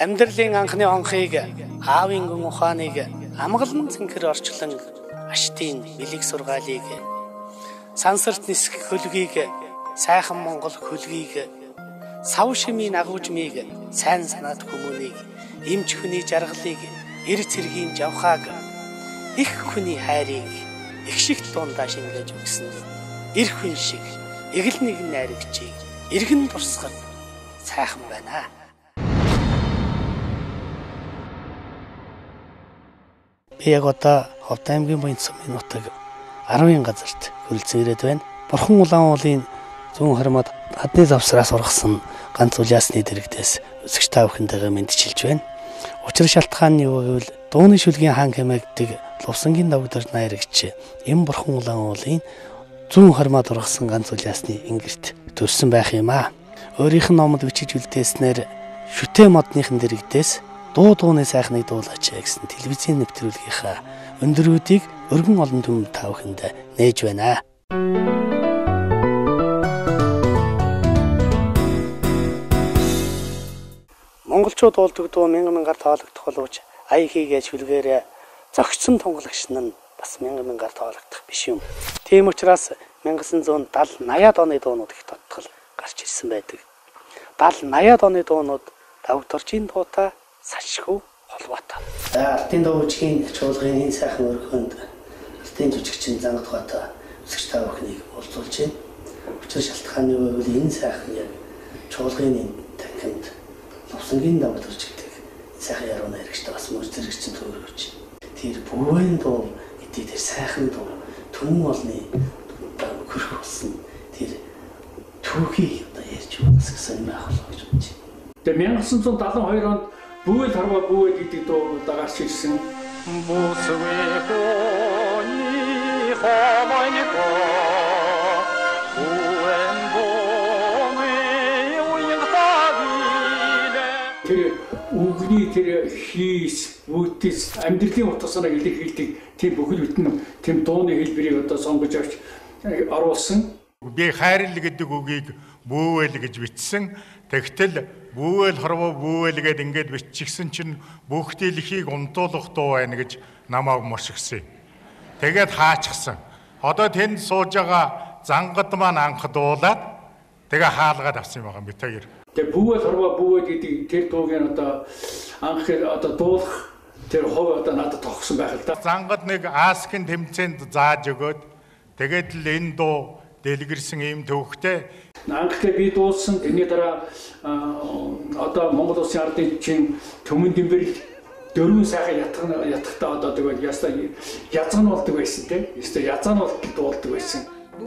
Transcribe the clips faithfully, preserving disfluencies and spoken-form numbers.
Амьдралын анхны хонхыг аавын гүн ухааныг амгалан цэнхэр орчлон аштын бэлэг сургаалыг сансарт нисэх хөлгийг сайхан монгол хөлгийг сав шимийн агуужмыг сайн санаад хүмүүнийг эмч хүний жаргалыг эр цэргийн жавхааг их хүний хайрыг их шиг дундаа шингээж өгсөн эр хүн шиг эгэл нэгэн найрагчийг эргэн дурсгал сайхан байна. Би яг одоо Ховд аймгийн Буянт сумын нутаг аравын газарт хөлцөн ирээд байна. Бурхан улаан уулын зүүн хормоод хадны завсраас ургасан ганц улаасны дэрэгдээс өсгч та бүхэндээ мэдчилж байна. Учир шалтгаан нь юу гэвэл дууны шүлгийн хаан хэмээгдэг Лувсангийн давгдор найрагч эм Бурхан улаан уулын зүүн хормоод ургасан ганц улаасны ингэрт төрсөн байх юм аа. Өөрийнх нь номод бичиж үлдээснээр шүтээ модныхын дэрэгдээс дуу дууны сайхныг дуулаач гэсэн телевизийн нэвтрүүлгийнхаа өндөрүүдийг өргөн олон түмэнд та бүхэнд нээж байна. Монголчууд уулдаг дуу мянган мянгаар тоологдох боловч ая хийгээд шүлгээрээ зогцсон тунгалагч нь бас мянган мянгаар тоологдох биш юм. Тийм учраас мянга зуун даал наяад оны дуунууд их тодтол гарч ирсэн байдаг. даал наяад оны дуунууд давгдорчийн дуутай сашгүй холбоотой. За алтын дуучгийн чуулгын энэ сайхан өргөнд алтын жүжигчин зангадгаатай өсгч та бүхнийг уулзуулж байна. Учир шалтгаан нь юу гэвэл энэ сайхан яг чуулгын танхимд Лувсангийн давгдорч гэдэг сайхан яруу найрагчтай бас мөр зэрэгчин төрөөж. Тэр бүвэн дуу гэдэг тэр сайхан дуу түмэн олны хөрх болсон тэр түүхийг одоо ярьж байгаас гэсэн юм аа гэж бодож байна. Тэгээ мянга зуун даалан хоёр онд Бүвэл харва бүвэл гэдэг дуу гарч ирсэн. Тэр үгний тэр хийс, үтс амьдралын утгаснаа илэрхийлдэг тийм бүхэл бүтэн тийм дууны хэлбэрийг одоо сонгож авч оруулсан. Би хайрлал гэдэг үгийг бүүвэл гэж бичсэн. Тэгтэл бүүвэл хорвоо бүүвэл гэд ингээд биччихсэн чинь бүх дэлхийг унтуулах дуу байна гэж намайг мушгсан. Тэгээд хаачихсан. Одоо тэнд сууж байгаа зангад маань анх дуулаад тэгээ хаалгаад авсан юм байгаа битээр. Тэгээ бүүвэл хорвоо бүүвэл гэдэг тэр дуугийн одоо анх одоо дуулах тэр хов одоо надад тогсон байх л да. Зангад нэг Аскын тэмцээнд зааж өгөөд тэгээд л энэ дуу дэлгэрсэн юм төвхтэй. Анхлаа би дуулсан тэрний дараа одоо Монгол Улсын ардын чинь төмөн дэмбэрэл дөрвөн сайхан ятгах ятгахтаа одоо тэгээд ястаа язган болдог байсан тийм. Ястаа язган болдог дуулдаг байсан.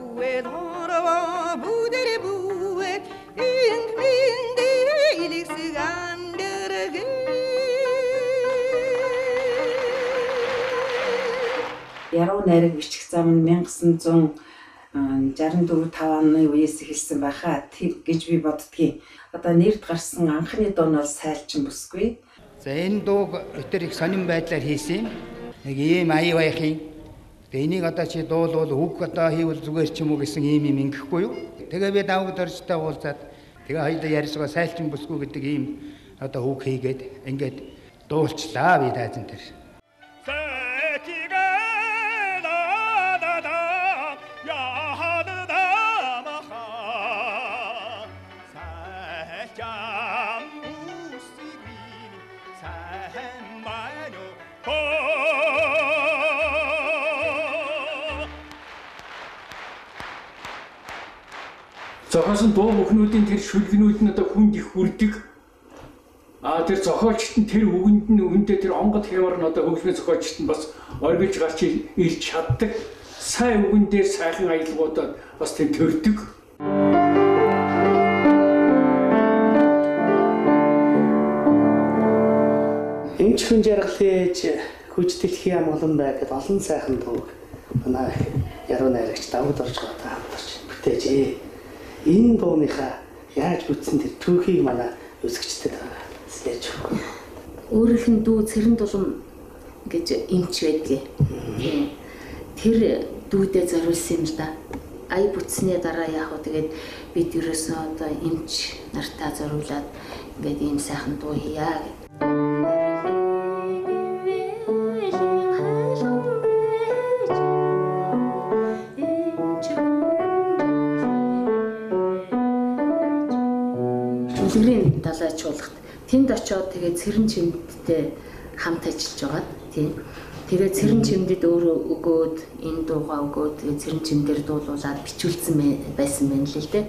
Яруу найраг бичих зам нь мянга зуун жирэмдөрв тавны үеэс эхэлсэн байхаа тэр гэж би боддгийн. Одоо нэрд гарсан анхны дуу нь бол сайлчин бүсгүй. За энэ дууг өтөр их сонирн байдлаар хийсэн. Нэг ийм ая баяхын. Тэгээ энийг одоо чи дуулвал үг одоо хийвэл зүгээр ч юм уу гэсэн ийм юм ингэхгүй юу? Тэгээ би давгдорчтой уулзаад тэгээ хоёулаа ярьсгаа сайлчин бүсгүй гэдэг ийм одоо үг хийгээд ингээд дуулчлаа би таазан тэр. Зохиосон дуу бүхнүүдийн тэр шүлгнүүд нь одоо хүнд их хүрдэг. А тэр зохиолчт нь тэр үгэнд нь үүндээ тэр онгод хямар нь одоо хөгжмийн зохиолчт нь бас оргиж гарч ирж чаддаг. Сайн үгэн дээр сайхан аялгуудад бас тэр төрдөг. Эмч хүн жаргалын ээж хүч дэлхийн амгалан бай гэд олон сайхан дууг манай яруу найрагч давгдорж гоотой хамтарч бүтээжээ. Энэ дууныхаа яаж бүтсэн тэр түүхийг манай өсгчдэд ярьж өгөх. Өөрийнх нь дүү цэрэн дулам гэж эмч байдгийг. Тэр дүүдээ зориулсан юм л да. Ая бүтсний дараа яг хөө тэгээд бид ерөөсөө одоо эмч нартаа зориулаад ингээд ийм сайхан дуу хийя. Улгэрийн далай чуулгад тэнд очиод тэгээд цэрэн чимдтэй хамт ажиллаж байгаа тийм. Тэгээд цэрэн чимдэд өөрөө өгөөд энэ дуугаа өгөөд тэгээд цэрэн чимдэр дуулуулад бичүүлсэн байсан байна л л дээ.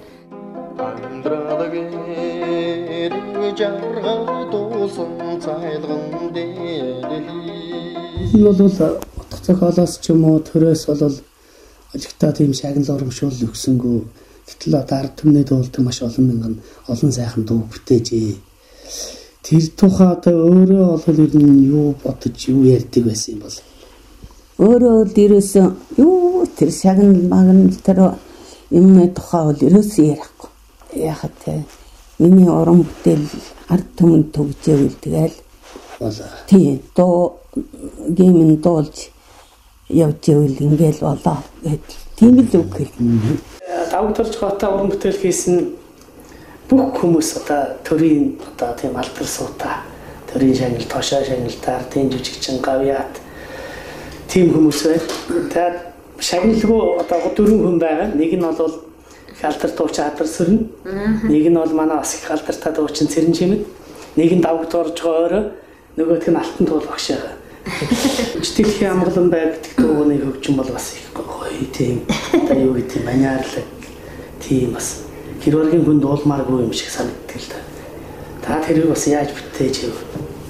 Энэ бол утга зохиолоос ч юм уу төрөөс бол ажигтаа тийм шагнал урамшуул өгсөнгөө гэтэл одоо ард түмний дуулдаг маш олон мянган олон сайхан дуу бүтээжээ. Тэр тухай одоо өөрөө бол ер нь юу бодож юу ярьдаг байсан юм бол өөрөө л ерөөсөн юу тэр шагнал магнал тэр юмны тухай бол ерөөсөн ярихгүй. Яхад те миний уран бүтээл ард түмэнд төгжээвэл тэгэл болоо. Тийм доо геймэн дуулж явж ивэл ингээл болоо гэдэг. Тийм л үг хэл. Давгдуулж гоотой уран бүтээл хийсэн бүх хүмүүс одоо төрийн одоо тийм алдар суута төрийн шагнал тошоо шагналтаар тийм жүжигчин гавьяат тийм хүмүүс байна. Тэгээд шагналгүй одоо дөрвөн хүн байгаа. Нэг нь бол алдар дууч Адар Сүрэн, нэг нь бол манай бас их алдартай дуучин Цэрэн Чимэд, нэг нь давгдуулж байгаа өөрөө, нөгөөх нь Алтан туул багш байгаа. Өчтөлхийн амгалан бай гэдэг дууны хөгжим бол бас их гоё тийм одоо юу гэдэг маняарлаг тийм бас хэрвэргийн хүн дуулмааргүй юм шиг санагддаг л да. Та тэрийг бас яаж бүтээж вэ?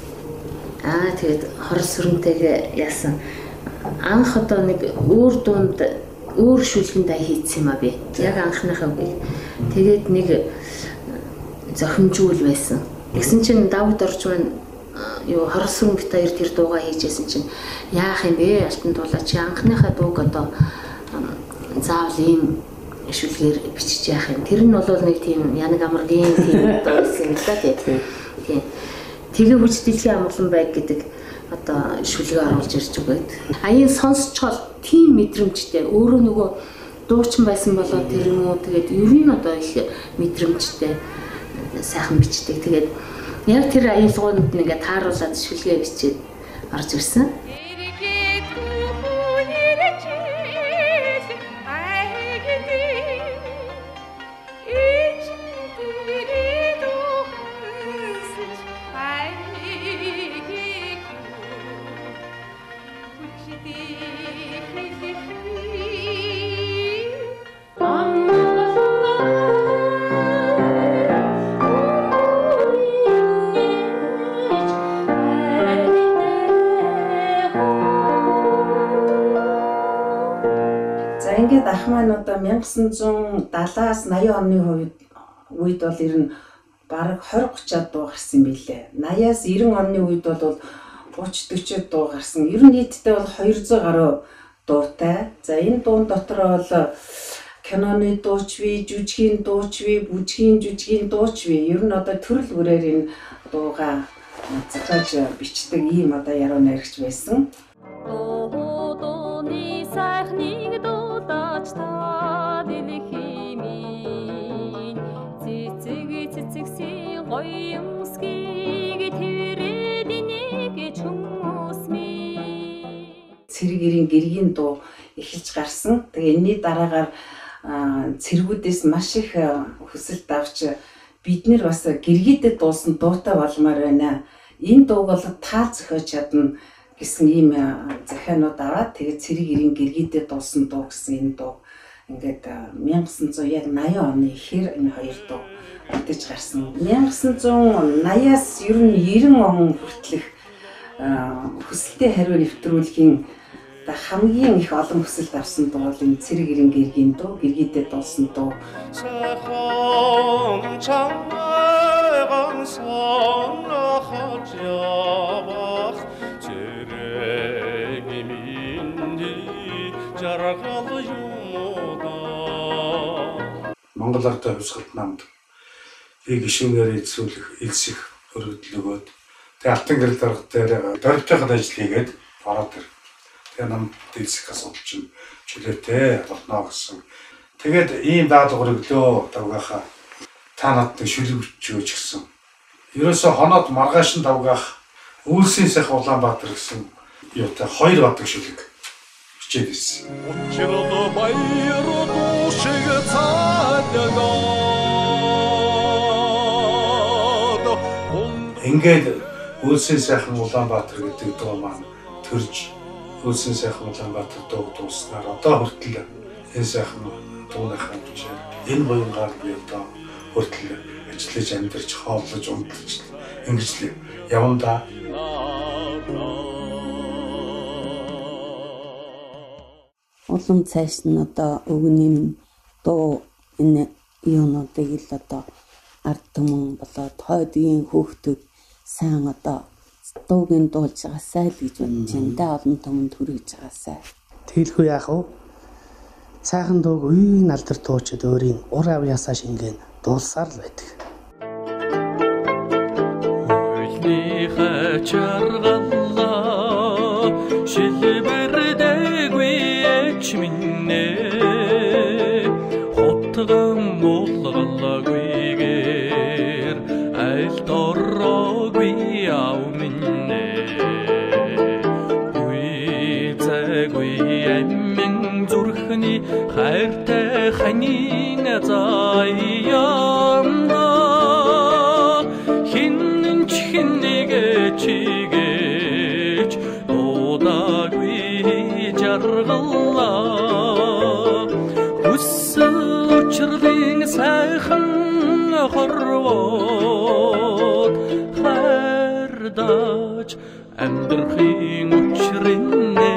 Аа тэгээд хор сүрэнтэйгээ яасан анх одоо нэг өөр дунд өөр шүлгэнд хийсэн юм а би. Яг анхныхаа үгийг. Тэгээд нэг зохимжуул байсан. Тэгсэн чинь давд орж байна юу хор сүрэн бит хоёр тэр дуугаа хийжсэн чинь яах юм бэ? Алтан туулаа чи анхныхаа дууг одоо заавал ийм шүлгээр бичиж яах юм. Тэр нь бол нэг тийм янаг амаргийн тийм дуу байсан л да тийм. Тэгээ хүчтэйлийн амгалан байг гэдэг одоо шүлгээ оруулж ирж өгөөд. Аян сонсчхол тийм мэдрэмжтэй өөрөө нөгөө дуучин байсан болоо тэр юм уу тэгээд ер нь одоо их мэдрэмжтэй сайхан бичдэг. Тэгээд яг тэр аялгаунд нэгэ тааруулаад шүлгээ бичээд орж ирсэн. Ингээд ах маань одоо мянга девятьсот седьмидээс наяа оны үед үед бол ер нь бараг двадцать тридцать дуу гарсан билээ. наяас девяносто оны үед бол тридцать40 дуу гарсан. Ер нь нийтдээ бол two hundred гаруй дуутай. За энэ дуун дотор бол киноны дууч бий, жүжигийн дууч бий, бүжгийн жүжигийн дууч бий. Ер нь одоо төрөл бүрээр энэ дуугаа зохиож бичдэг ийм одоо яруу найрагч байсан. Цэргийн гэргийн дуу эхэлж гарсан. Тэгээ энэний дараагаар цэргүүдээс маш их хүсэлт авч бид нэр бас гэргийдэд дуусан дуутай болмоор байна. Энэ дууг бол таал зохиож чадна гэсэн ийм захианууд аваад тэгээ цэргийн гэргийдэд дуусан дуу гэсэн энэ дуу ингээд мянга девятьсот яг наяа оны ихэр энэ хоёр дуу бүтэж гарсан. мянга девятьсот наяас ер нь девяносто он хүртэлх хүсэлтэд хариу нэвтрүүлэхийн хамгийн их олон хүсэлт авсан дуу бол энэ цэргийн гэргийн дуу, гэргийдэд дуусан дуу. Монгол ардын хувьсгалт намд ий гишүүнээр эзсүүлэх элсэх өргөдөл өгөөд тэгээ алтан гэрэл дарга дээр дөрөвтэйхад ажил хийгээд ороод ир. Тэгээ намд элсэх асуудал чинь чөлөөтэй болно гэсэн. Тэгээд ийм даалгавар өглөө давгаахаа та надад шүлгэж өгч гисэн. Ерөөсө хоноод маргааш нь давгаах Үйлсийн сах Улаанбаатар гэсэн юутай хоёр бадаг шүлэг бичээд ирсэн. Учрал баяр душиг цаагаа ингээд Үлсэн сайхан Улаанбаатар гэдэг дуу маань төрж Үлсэн сайхан Улаанбаатар дуу дууснаар одоо хүртэл энэ сайхан дууныхаа бичээр энэ буянгаар би одоо хүртэл ажиллаж амьдарч хооллож унтж ингэж л явандаа. Улам цааш нь одоо өвгөний дуу энэ юунуудыг л одоо ард түмэн болоод хойдгийн хөөхтүүд сайн одоо дуугийн дуулж байгаасай л гэж бодож байна да, олон түмэнд хүрэж байгаасай. Тэгэлгүй яах вэ? Сайхан дууг үеийн алдар дуучид өөрийн ур авьяасаа шингэн дуулсаар л байдаг. Ойлныхаа чаргаллаа шилбэрдэггүй эч минь хотгон болголагүйгээр айл дороогүй яв минь үе цаггүй амин зүрхний хайртай ханин заяамна хинэн чихнийг чигэж дуудаагүй жаргаллаа Учрлын сайхан хорвоод хайрдаж амьдрахын учрыннэ.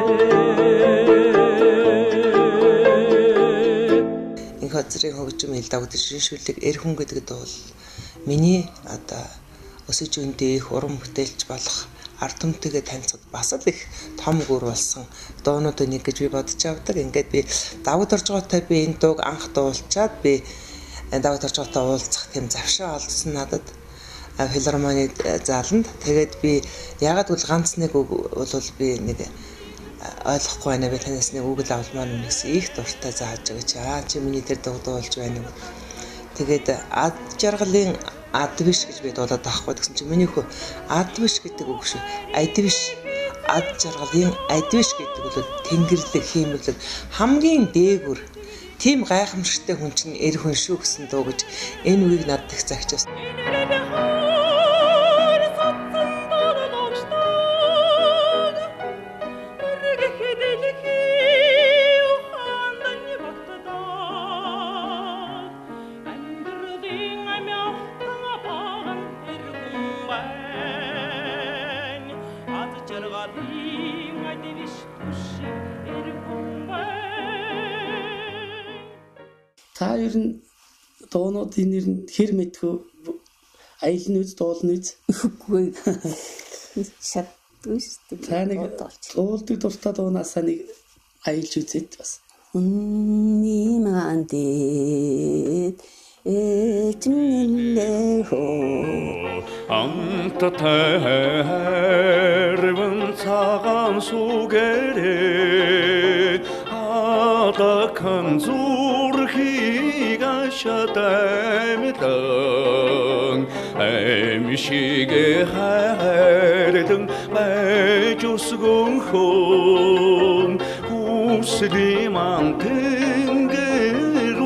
Энэ газрын хөгжим ил давдаг шинжлэх эр хүн гэдэг бол миний одоо өсөж өндөө их уран бүтээлч болох ард түмтэйгээ танилцаад бас л их том гүр болсон дуунуудын нэг гэж би бодож авдаг. Ингээд би давд орж байгаатай би энэ дууг анх дуулчаад би давд орж байгаатай уулзах тийм завшаа олдсон надад филармоны зааланд. Тэгээд би ягаад гэвэл ганц нэг үг бол би нэг ойлгохгүй байна би танаас нэг үг л авалмаар нэгс их дуртай зааж байгаа чи аа чи миний тэр дуу дуулж байна уу. Тэгээд ад жаргалын ад биш гэж би дуулаад байхгүй гэсэн чинь миний хөө ад биш гэдэг үг шүү. Ад биш ад жаргалын ад биш гэдэг бол тэнгэрлэг хиймэлэг хамгийн дээгүр тийм гайхамшигтай хүн чинь эр хүн шүү гэсэн дуу гэж энэ үгийг надад их загчаас. Та ер нь дуунуудын нэр нь хэр мэдхүү аялын үз дуулны үз үгүй шатгүй шүү дээ. Та нэг дуулдаг дуртай дуунаас нэг аялж үзээд бас. Үнний мандит эчмэлээ хоо амтатайрвэн цагаан сүгэрээ адакан зүрхийг ашатаймтан эмшигэ хайрдан байж усгөн хом хүсli мантэнгэр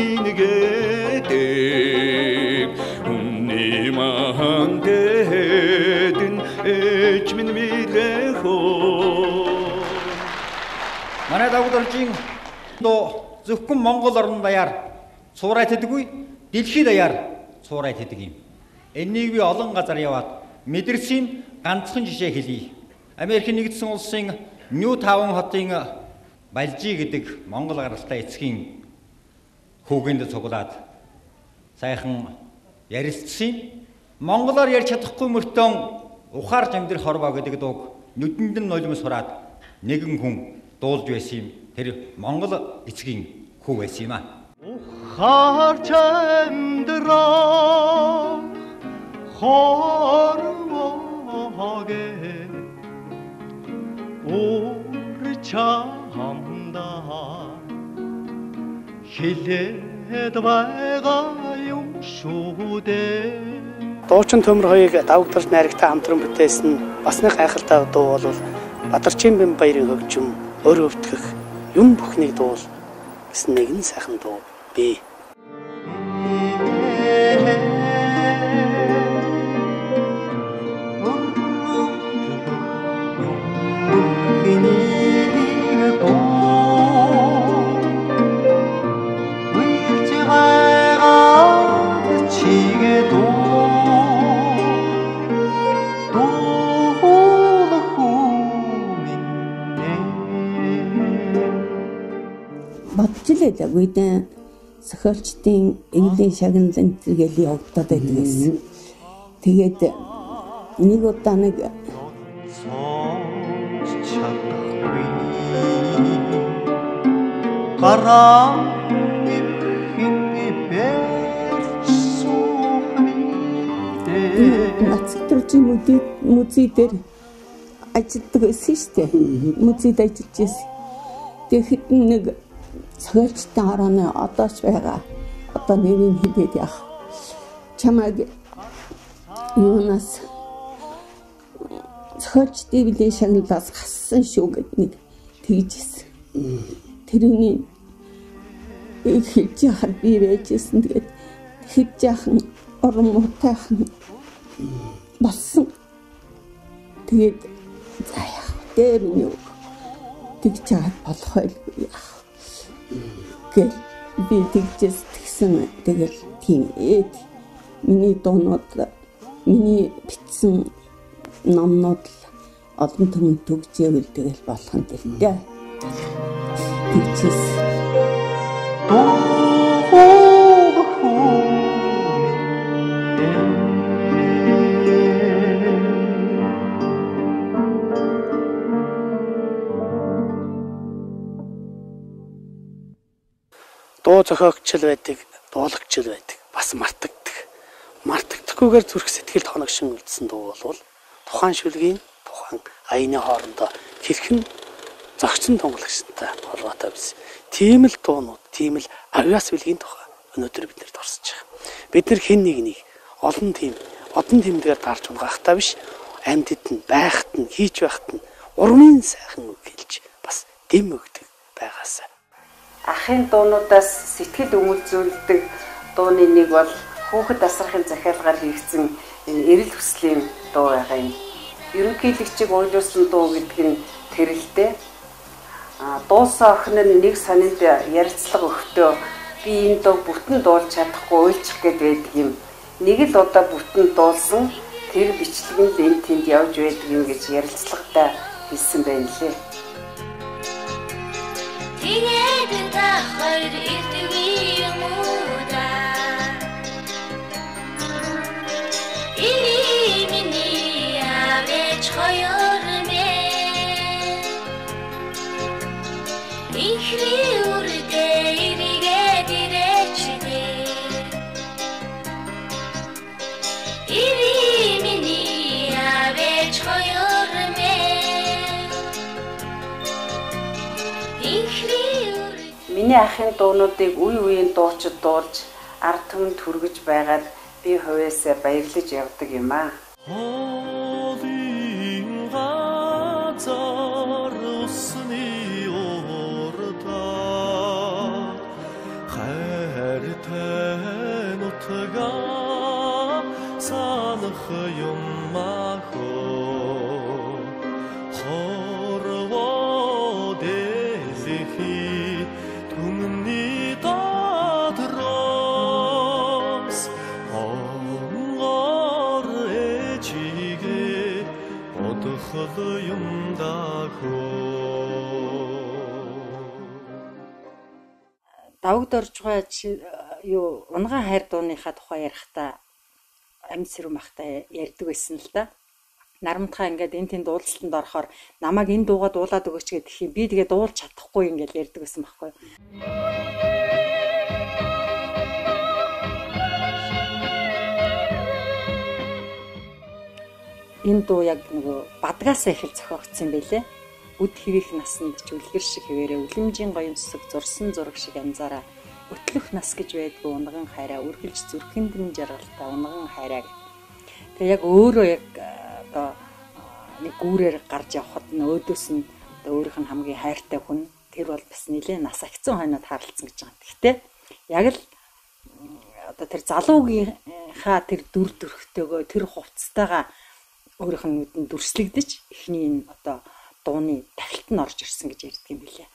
урмингэдэг үнний мандэдэн эчмэн мэдгэ хоо. Манай давдаржийн доо зөвхөн Монгол орн даяар цуурайт гэдэггүй дэлхийд даяар цуурайт гэдэг юм. Энэнийг би олон газар яваад мэдэрсэн ганцхан жишээ хэлье. Америк нэгдсэн улсын Ньютаун хотын Балжи гэдэг Монгол гаралтай эцгийн хүүгэнд цуглаад сайхан ярилцсан. Монголоор ярьж чадахгүй мөртөө ухаарч амьдрах хорвоо гэдэг дууг нүдэнд нь нулимс сураад нэгэн хүн дуулж байсан юм. Тэр Монгол эцгийн хүү байсан юм аа. Ухаарч амьдрах хорвоогээ чамда хэлээд байгаа юм шүү дээ. Дуучин төмөр хоёрыг давагдарч найрагтай хамтран бүтээсэн бас нэг гайхалтай дуу бол Бадарчин бэм баярын хөгжим өр өвтгөх юм бүхнийг дуул гэсэн нэгэн сайхан дуу бий. бодж л байлаагүй дээ. Зохиолчдын эвлийн шагналын зэрэгэл явагдаад байдаг гэсэн. Тэгээд нэг удаа нэг гараа хинни бэрсүүхний нацтрчи музей музей дээр ажилладаг байсан шүү дээ. Музейд ажиллаж байсан. Тэгэхэд нэг зохиолчтой орооны одооч байгаа. Одоо нэрийг хэлээд яах. Чамайг юунаас зохиолчдын эвлийн шагналаас гассан шүү гэд нэг тэгжсэн. Тэрний их хэлж яхад би байжсэн. Тэгээд хэд жаахан орон мутайхан болсон. Тэгээд за яах вэ миний тэгж чаад болох байлгүй яах. Гэл би тэгжээс тэгсэн. Тэгэл тийм ээ. Миний дуунууд миний бичсэн номнууд олон түмэнд төгжээвэл тэгэл болох юм дээ. Тэгчээс дуу зохиогчл байдаг, дуулагчл байдаг. Бас мартагддаг. Мартагдахгүйгээр зүрх сэтгэл хоногшин үлдсэн дуу бол тухайн шүлгийн, тухайн аяны хоорондоо хэрхэн зогцсон тунгалагчтай холбоотой биз. Тийм л дуунууд, тийм л авьяас билгийн тухай өнөөдөр бид нэр дурсаж байгаа. Бид нар хэн нэгнийг олон тийм, одон тэмдгээр дарж унгахтаа биш, амьдд нь, байхад нь, хийж байхад нь урмын сайхан үг хэлж бас дэм өгдөг байгаасаа. Ахын дуунуудаас сэтгэл өмөлзүүлдэг дууны нэг бол хүүхэд асрахын захиалгаар хийгдсэн энэ эрэл хүслийн дуу байгаа юм. Ерөнхийлөгчийг уйлуулсан дуу гэдэг нь тэрэлтэй. А дуусан охин нь нэг сонинд ярилцлага өгтөө би энэ дуу бүтэн дуулж чадахгүй уйлчих гээд байдаг юм. Нэг л удаа бүтэн дуулсан тэр бичлэг нь энд тэнд явж байдаг юм гэж ярилцлагатай хэлсэн байна лээ. Тэгээд та хоёр ирдэг юм уу да. Ини миний авэж хоёр мэ. Ихри үрдэ иригээд ирээчдэ. Ини миний авэж хоёр мэ. Миний ахын дуунуудыг үе үеийн дуучид дуулж ард түмэнд хүргэж байгаад би хувьяасаа баярлаж явдаг юм аа. Давд оржгой юу унган хайр дууныхаа тухай ярихдаа амьд сэрүүн махтай ярьдаг байсан л да. Нарамтхаа ингээд энэ тэнд дуулалтанд орохоор намайг энэ дуугаа дуулаад өгөөч гэдэг хий би тэгээ дуулж чадахгүй ингээд ярьдаг байсан байхгүй. Энэ дуу яг нөгөө бадгаасаа их л зохиогдсон юм байлээ. Үд хэвийнх насанд чүлгэр шиг хэвээрээ үлэмжийн гоёмсог зурсан зураг шиг анзаараа өтлөх нас гэж байдгүй унган хайраа үргэлж зүрхэнд нь жаргалтай унган хайраа. Тэгээ яг өөрөө яг одоо нэг гүүрээр гарч явхад нь өөдөөс нь одоо өөрийнх нь хамгийн хайртай хүн тэр бол бас нэлээд нас агцсан хойнод харалцсан гэж байгаа. Гэхдээ яг л одоо тэр залуугийнхаа тэр дүр төрхтэйгөө тэр хувцастайгаа өөрийнх нь нүдэнд дүрслэгдэж эхний энэ одоо дууны тахилт нь орж ирсэн гэж ярьдаг юм билээ.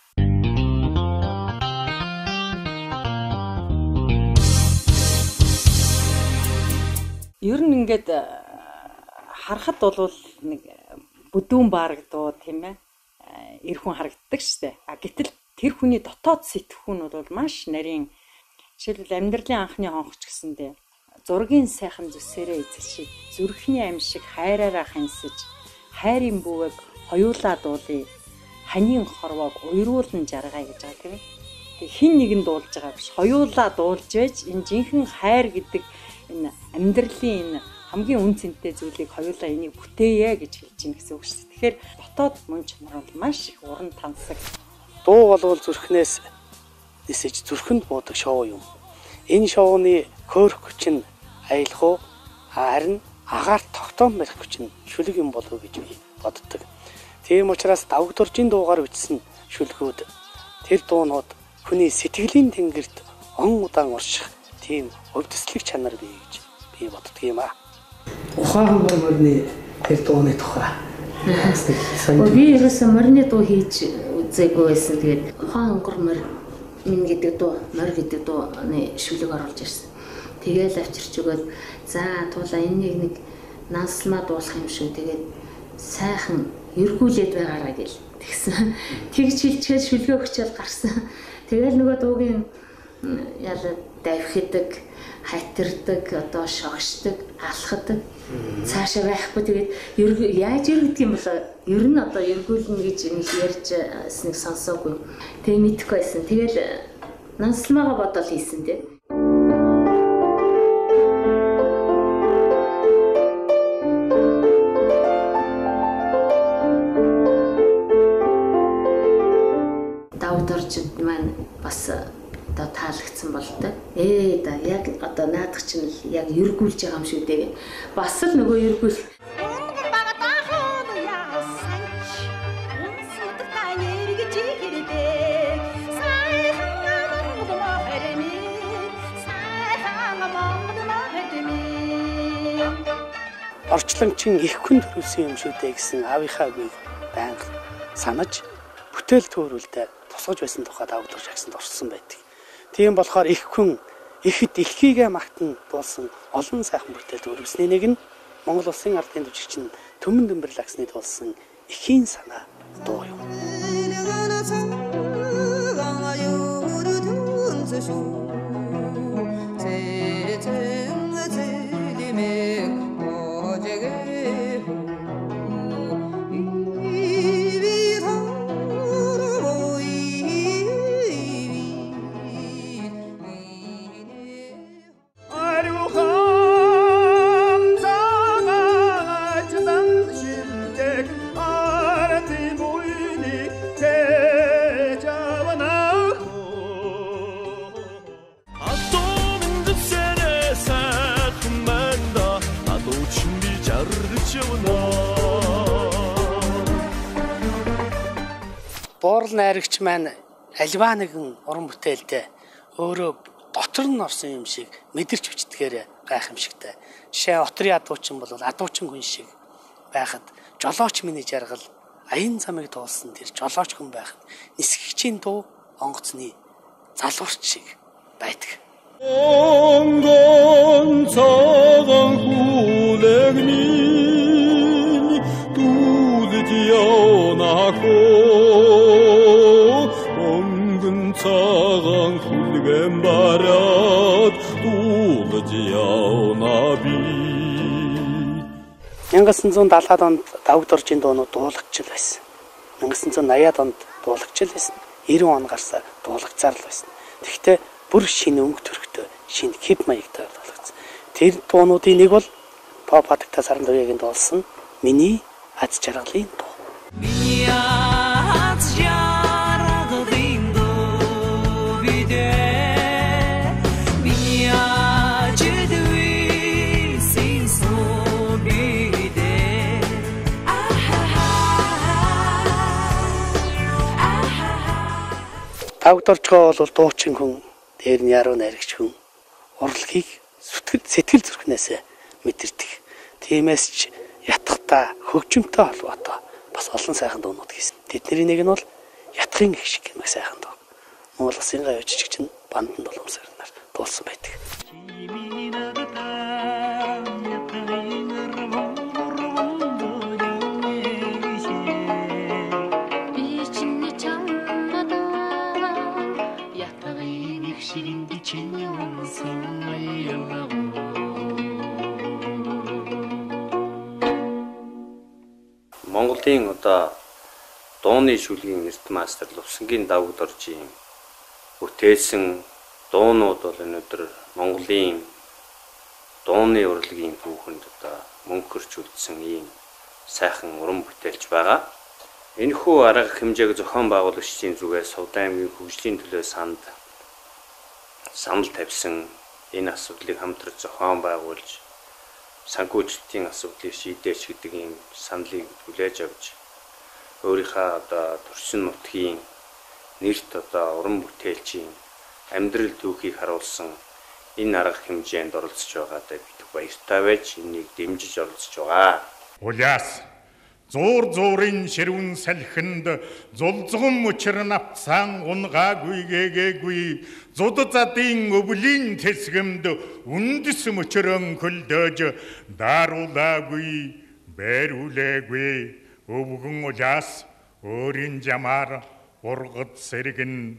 Ер нь ингээд харахад бол нэг бүдүүн баараг дуу тийм ээ. Эр хүн харагддаг штэ. А гэтэл тэр хүний дотоод сэтгхүүнүүд бол маш нарийн. Жишээлбэл амьдралын анхны хонхч гэсэндээ зургийн сайхан зүсээрээ эзэлшид зүрхний амьшиг хайраараа хансаж хайрын бүвэг хоёулаа дуулъя. Ханийн хорвоог уйруулан жаргая гэж байгаа тийм. Тэг хин нэгэн дуулж байгаа биш. Хоёулаа дуулж байж энэ жинхэнэ хайр гэдэг энэ амьдралын энэ хамгийн үн цэнтэй зүйлийг хоёулаа энийг бүтээе гэж хэлж байна гэсэн үг шүү дээ. Тэгэхээр дотоод мөн чанар бол маш их уран тансаг. Дуу болвол зүрхнээс нисэж зүрхэнд буудаг шоу юм. Энэ шоуны хөөрх хүч нь аялах уу? Харин агаар тогтоом барих хүч нь шүлэг юм болов уу гэж би боддог. Тийм учраас давгдоржийн дуугаар бичсэн шүлгүүд тэр дуунууд хүний сэтгэлийн тэнгэрт он удаан орших тийм өвдөслөг чанар бий гэж би боддог юм аа. Ухаан морины тэр дууны тухай. Би ерөөсөө морины дуу хийж үзээгүй байсан. Тэгээд ухаан өнгөр мор минь гэдэг дуу, мор гэдэг дууны шүлэг оруулж ирсэн. Тэгээл авчирч өгөөд за туулаа энийг нэг нансалмаа дуулах юм шүү. Тэгээд сайхан эргүүлээд байгаараа гэл тэгсэн. Тэгж хилчгээд шүлгээ өгчөөл гарсан. Тэгэл нөгөө дуугийн яла давхидаг, хатирдаг, одоо шогшдог, алхадаг. Цаашаа байхгүй тэгээд яаж эргэх юм бол ер нь одоо эргүүлнэ гэж нэг ярьж нэг сонсоогүй. Тэгээ мэдэхгүй байсан. Тэгэл нансалмаагаа бодоод хийсэн тий. Давдорчд маань бас одоо таалагдсан бол та. Ээ да яг одоо наадах чинь яг эргүүлж байгаа юм шүү дээ. Бас л нөгөө эргүүл. Орчлончин их хүн төрүүлсэн юм шүү дээ гэсэн аавынхаа үгийг байнга санаж бүтээл төөрүүлдэ тусгаж байсан тухай давгдорж агсанд орсон байдаг. Тийм болохоор их хүн ихэд иххийгээ магтан дуулсан олон сайхан бүтээл төрүүлсний нэг нь Монгол Улсын ардын жүжигчин Төмөн Дэмбэр Лагсны дуулсан Ихийн санаа дуу юм. Буурал найрагч маань альва нэгэн уран бүтээлдээ өөрөө дотор нь орсон юм шиг мэдэрч бичдгээр гайхамшигтай. Жишээ отрын адуучин бол адуучин хүн шиг байхад жолооч миний жаргал аян замыг дуулсан тэр жолооч хүн байхад нисгэгчийн дуу онгоцны залуурч шиг байдаг. Онгон цагаан хүлэгний дүүлж явнахоо онгон цагаан хүлгэн бараад дүүлж явна би. мянга санаа даатгалаад онд давгдоржийн дуунууд дуулагчл байсан. мянга санаа наяад онд дуулагчл байсан. девяносто он гарсаа дуулагцаар л байсан. Тэгэхдээ бүр шинэ өнгө төрхтэй шинэ хип маягтай болгоцсон. Тэр дуунуудын нэг бол Pop Addict саран дуугийн дуулсан миний аз жаргалын дуу. Миний аз жаргалын дуу бидээ миний ажидви синсо бидээ Давгдорчгоо бол дуучин хүн, дээр нь яруу найрагч хүн урлагийг сэтгэл сэтгэл зүрхнээс мэдэрдэг. Тиймээс ч ятгахта хөгжимтэй холбоотой бас олон сайхан дуунууд хийсэн. Тэдний нэг нь бол ятгын их шиг гэмэх сайхан дуу. Монгол Улсын гай жүжигч нь Бандан Доломсарнаар дуулсан байдаг. чигинди чиньонсон аяллаго. Монголын одоо дууны шүлгийн эрт мастер Лувсангийн давгад орж юм бүтээсэн дуунууд бол өнөөдөр Монголын дууны урлагийн түүхэнд одоо мөнгөрч үлдсэн ийм сайхан уран бүтээлч байгаа. Энэхүү арга хэмжээг зохион байгуулагчдын зүгээс Сувдан аймгийн хөгжлийн төлөө санд санал тавьсан энэ асуудлыг хамтран зохион байгуулж санхүүжилтийн асуудлыг шийдээч гэдэг ийм саналыг хүлээж авч өөрийнхөө одоо төрсөн нутгийн нэрт одоо уран бүтээлчийн амьдрал түүхийг харуулсан энэ арга хэмжээнд оролцож байгаадаа бид баяртай байж энийг дэмжиж оролцож байгаа. Уляас зуур зуурын ширвэн салхинд зулзган мөчр навцсан унгаагүй гээгээгүй зуд задын өвлийн тэсгэмд үндэс мөчрөн хөлдөөж даруулаагүй бэрүүлээгүй өвгөн уляас өөрийн жамаар ургад сэргэн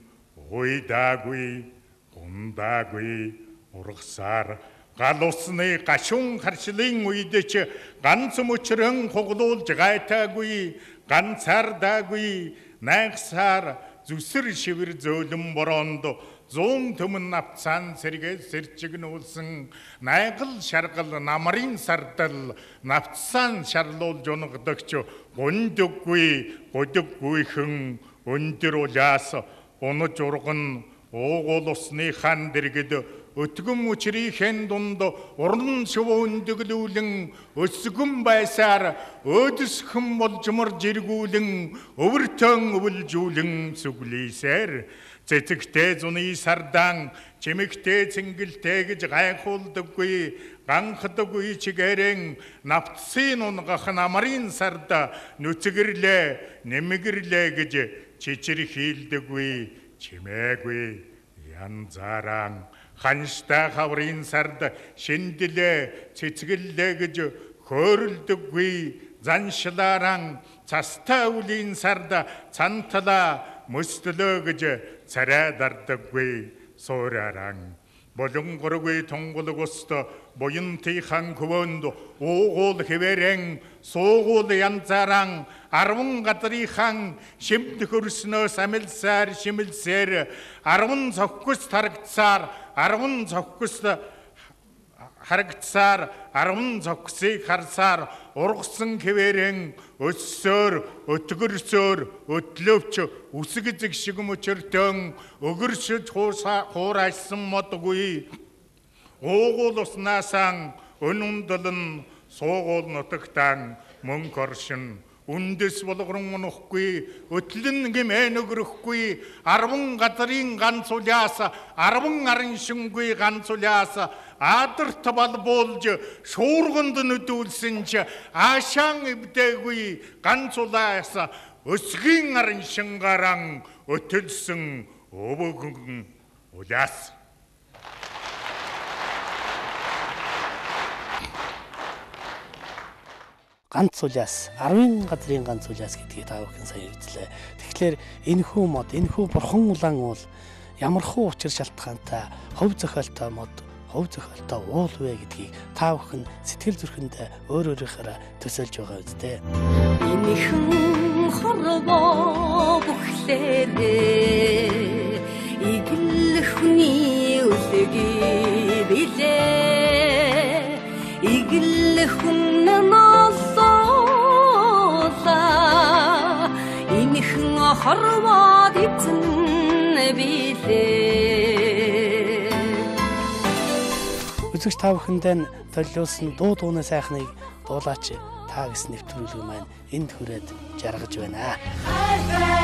уйдаагүй гундаагүй ургасаар гал усны гашуун харшлын үед ч ганц мөчрөн хуглуулж гайтаагүй ганцаардаагүй найгсаар зүсэр шивэр зөөлөн бороонд зүүн төмөн навцаан сэргээ сэрчигнүүлсэн найгал шаргал намрын сардал навцаан шарлуулж унгадагч гундаггүй гудаггүйхэн өндөр улаас унаж урган уугуул усны хан дэргэд өтгөн мөчрийн дунд уран шөвөндөглүүлэн өсгөн байсаар өөдөсхөн болжмор жиргүүлэн өвөртөн өвөлжүүлэн сүглийсээр цэцэгтэй зуны сардан чимэгтэй цэнгэлтэй гэж гайхуулдаггүй ганхдаггүй чигээрэн навцсын унгах намрын сарда нүцгэрлээ нэмгэрлээ гэж чичир хийлдэггүй чимээгүй янзааран ханштай хаврын сард шиндэлээ цэцгэлээ гэж хөөрөлдөггүй заншлааран цастай үлийн сард цанталаа мөслөө гэж царай дардаггүй суурааран болонгоргүй тунгалаг уст буянтынхан хөвөнд уугуул хэвээрэн суугуул янзааран арван гадрынхан шимт хөрснөөс амилсаар шимэлсээр арван цогкус тарагдсаар арван цогкус харагдсаар арван цогкусыг харсаар ургасан хэвээрэн өссөөр өтгөрсөөр өтлөвч үсэг зэг шиг мөчөртөн өгөршөж хуурайсан модгүй уугуул уснасaan өнүндөлн суугуул нутагтан мөнх оршин үндэс болгорон унахгүй өтлөн гэмээ нөгрөхгүй арван газрын ганц улаас арван арын шингүй ганц улаас адарт балбуулж шуурганд нүдүүлсэн ч аашаан эвдээгүй ганц улаас өсгийн арын шингаран өтөлсөн өвгөн улаас ганц улаас арван газрын ганц улаас гэдгийг та бүхэн сайн үзлээ. Тэгэхээр энэхүү мод, энэхүү бурхан улаан уул ямархуу учир шалтгаантай хөв зохиолтой мод, хөв зохиолтой уул вэ гэдгийг та бүхэн сэтгэл зүрхэндээ өөр өөрөөр төсөөлж байгаа үстэй. Энэхэн хорвоо бүхлээрээ игэл хүний үлгий билээ. Игэл хүн хорвоод эзэн билээ. Үзэгч та бүхэндээ төлөвлөсөн дуу дууны сайхныг дуулаач та гэсэн нэвтрүүлэг маань энд хүрээд жаргаж байна.